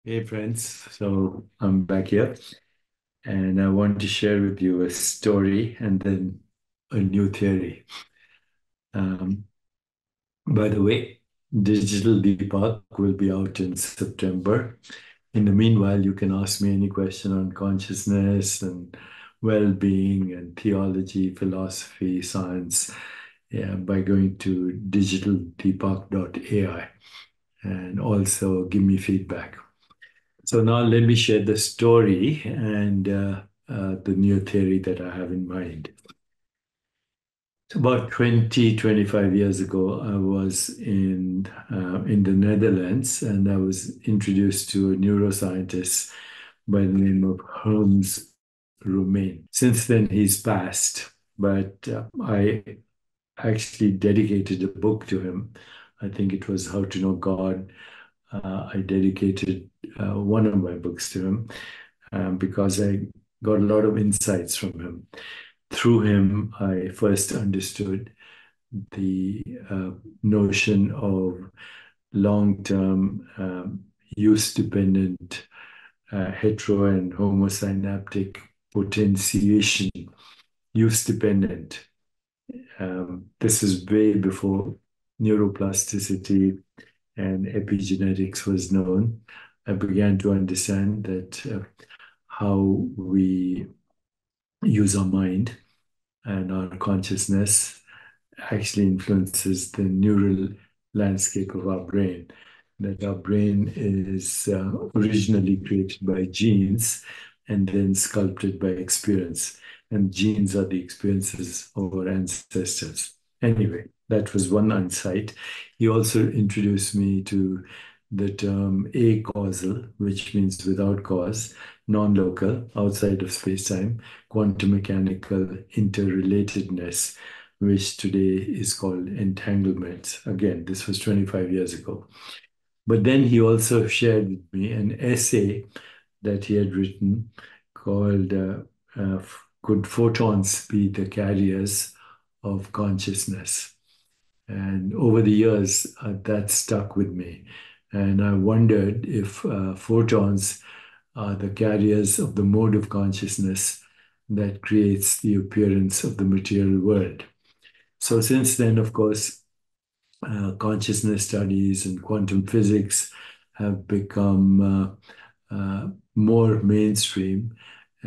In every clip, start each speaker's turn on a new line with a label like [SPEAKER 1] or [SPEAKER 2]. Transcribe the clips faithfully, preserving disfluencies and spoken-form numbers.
[SPEAKER 1] Hey friends, so I'm back here and I want to share with you a story and then a new theory. Um, by the way, Digital Deepak will be out in September. In the meanwhile, you can ask me any question on consciousness and well-being and theology, philosophy, science, yeah, by going to digital deepak dot A I and also give me feedback. So now let me share the story and uh, uh, the new theory that I have in mind. About twenty, twenty-five years ago, I was in uh, in the Netherlands and I was introduced to a neuroscientist by the name of Holmes Romain. Since then, he's passed, but uh, I actually dedicated a book to him. I think it was How to Know God. Uh, I dedicated uh, one of my books to him um, because I got a lot of insights from him. Through him, I first understood the uh, notion of long term um, use dependent uh, hetero and homosynaptic potentiation, use dependent. Um, this is way before neuroplasticity and epigenetics was known. I began to understand that uh, how we use our mind and our consciousness actually influences the neural landscape of our brain. That our brain is uh, originally created by genes and then sculpted by experience. And genes are the experiences of our ancestors. Anyway, that was one insight. He also introduced me to the term acausal, which means without cause, non local, outside of space time, quantum mechanical interrelatedness, which today is called entanglement. Again, this was twenty-five years ago. But then he also shared with me an essay that he had written called uh, uh, Could Photons Be the Carriers of Consciousness? And over the years, uh, that stuck with me. And I wondered if uh, photons are the carriers of the mode of consciousness that creates the appearance of the material world. So, since then, of course, uh, consciousness studies and quantum physics have become uh, uh, more mainstream.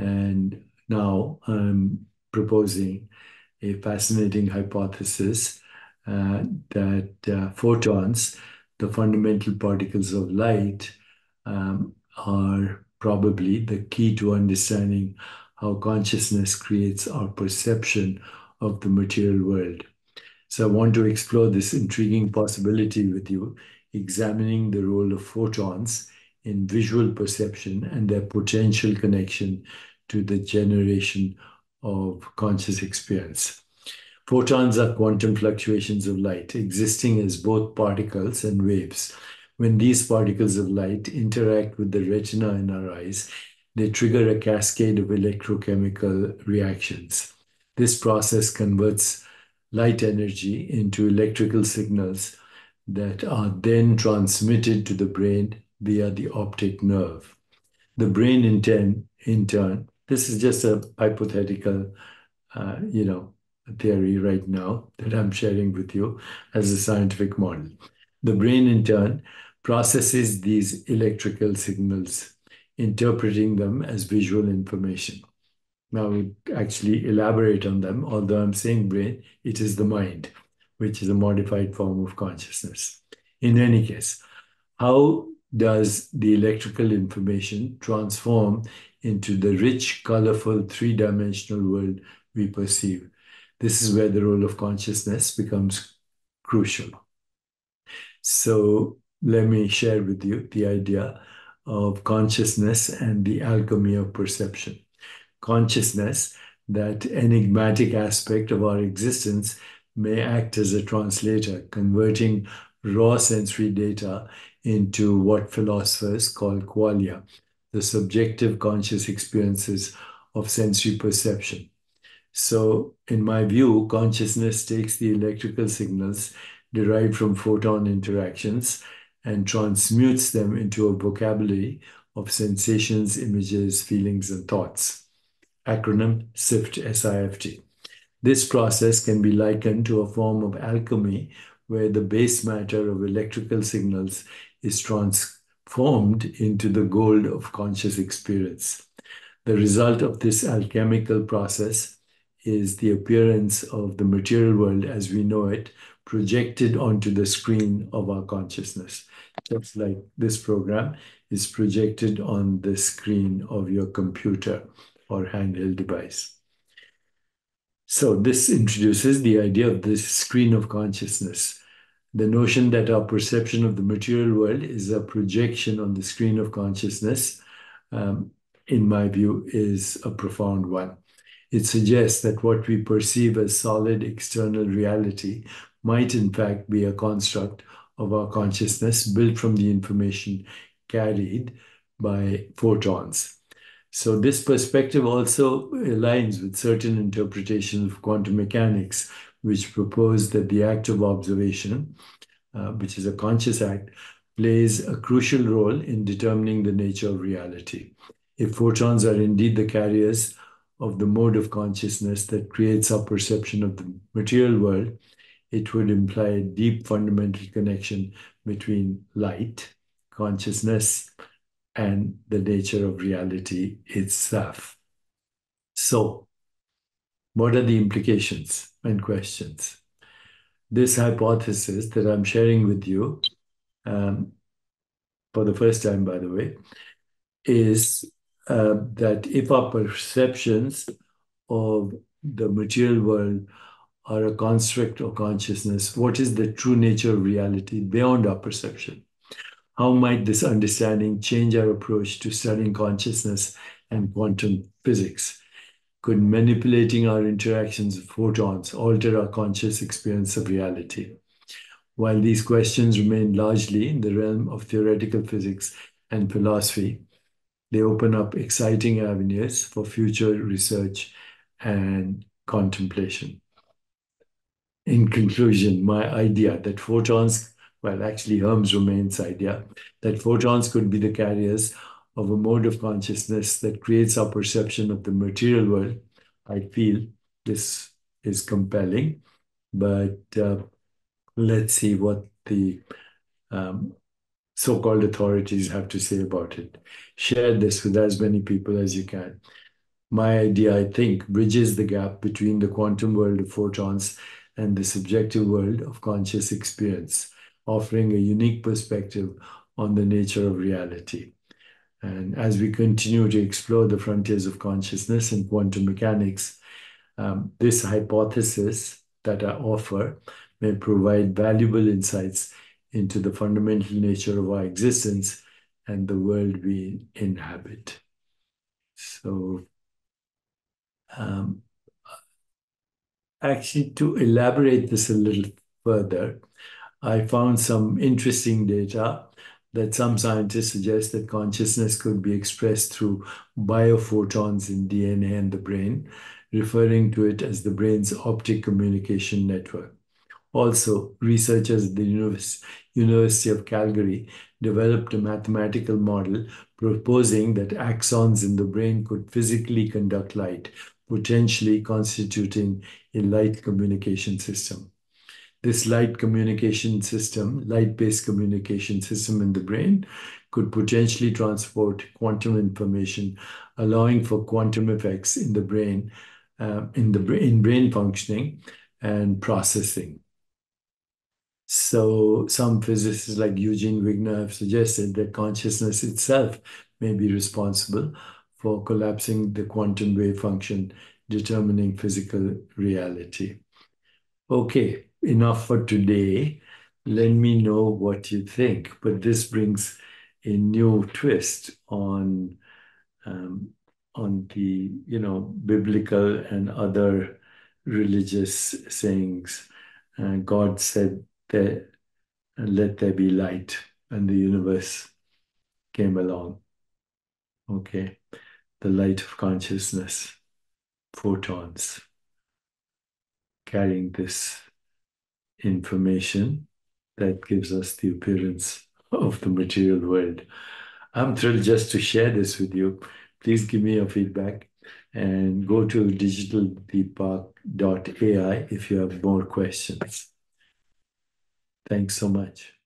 [SPEAKER 1] And now I'm proposing a fascinating hypothesis uh, that uh, photons, the fundamental particles of light, um, are probably the key to understanding how consciousness creates our perception of the material world. So I want to explore this intriguing possibility with you, examining the role of photons in visual perception and their potential connection to the generation of conscious experience. Photons are quantum fluctuations of light, existing as both particles and waves. When these particles of light interact with the retina in our eyes, they trigger a cascade of electrochemical reactions. This process converts light energy into electrical signals that are then transmitted to the brain via the optic nerve. The brain, in turn, in turn this is just a hypothetical, uh, you know, theory right now that I'm sharing with you as a scientific model. The brain, in turn, processes these electrical signals, interpreting them as visual information. Now, we actually elaborate on them. Although I'm saying brain, it is the mind, which is a modified form of consciousness. In any case, how does the electrical information transform into the rich, colorful, three dimensional world we perceive? This is where the role of consciousness becomes crucial. So, let me share with you the idea of consciousness and the alchemy of perception. Consciousness, that enigmatic aspect of our existence, may act as a translator, converting raw sensory data into what philosophers call qualia, the subjective conscious experiences of sensory perception. So, in my view, consciousness takes the electrical signals derived from photon interactions
[SPEAKER 2] and transmutes them into a vocabulary of sensations, images, feelings, and thoughts. Acronym SIFT, S I F T. This process can be likened to a form of alchemy where the base matter of electrical signals is transformed into the gold of conscious experience. The result of this alchemical process is the appearance of the material world as we know it projected onto the screen of our consciousness. Just like this program is projected on the screen of your computer or handheld device. So, this introduces the idea of this screen of consciousness. The notion that our perception of the material world is a projection on the screen of consciousness, um, in my view, is a profound one. It suggests that what we perceive as solid external reality might, in fact, be a construct of our consciousness built from the information carried by photons. So, this perspective also aligns with certain interpretations of quantum mechanics, which propose that the act of observation, uh, which is a conscious act, plays a crucial role in determining the nature of reality. If photons are indeed the carriers of the mode of consciousness that creates our perception of the material world, it would imply a deep fundamental connection between light, consciousness, and the nature of reality itself. So, what are the implications and questions? This hypothesis that I'm sharing with you, um, for the first time, by the way, is uh, that if our perceptions of the material world are a construct of consciousness, what is the true nature of reality beyond our perception? How might this understanding change our approach to studying consciousness and quantum physics? Could manipulating our interactions with photons alter our conscious experience of reality? While these questions remain largely in the realm of theoretical physics and philosophy, they open up exciting avenues for future research and contemplation. In conclusion, my idea that photons, well, actually, Hermes Romain's idea that photons could be the carriers of a mode of consciousness that creates our perception of the material world, I feel this is compelling. But uh, let's see what the um, so called authorities have to say about it. Share this with as many people as you can. My idea, I think, bridges the gap between the quantum world of photons and the subjective world of conscious experience, offering a unique perspective on the nature of reality. And as we continue to explore the frontiers of consciousness and quantum mechanics, um, this hypothesis that I offer may provide valuable insights into the fundamental nature of our existence and the world we inhabit. So, um, actually, to elaborate this a little further, I found some interesting data that some scientists suggest that consciousness could be expressed through biophotons in D N A and the brain, referring to it as the brain's optic communication network. Also, researchers at the Univers- University of Calgary developed a mathematical model proposing that axons in the brain could physically conduct light, potentially constituting a light communication system. This light communication system, light-based communication system in the brain, could potentially transport quantum information, allowing for quantum effects in the brain, uh, in the bra- in brain functioning and processing. So some physicists like Eugene Wigner have suggested that consciousness itself may be responsible for collapsing the quantum wave function, determining physical reality. Okay, enough for today. Let me know what you think. But this brings a new twist on um, on the you know biblical and other religious sayings. Uh, God said that let there be light, and the universe came along. Okay, the light of consciousness, photons, carrying this information that gives us the appearance of the material world. I'm thrilled just to share this with you. Please give me your feedback and go to digital deepak dot A I if you have more questions. Thanks so much.